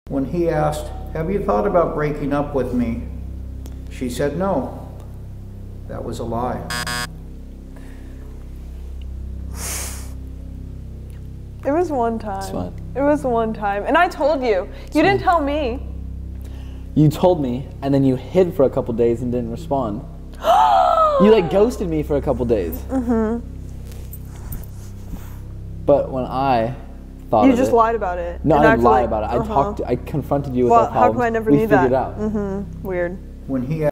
When he asked, "Have you thought about breaking up with me?" she said no. That was a lie. It was one time. It's fine. It was one time. And I told you. You didn't tell me. You told me, and then you hid for a couple days and didn't respond. You like ghosted me for a couple days. Mm-hmm. But when I thought You of just it, lied about it. No, and I didn't lie like, about it. I confronted you with well, our problems. how come I never we knew figured that? it out. Mm-hmm. Weird. When he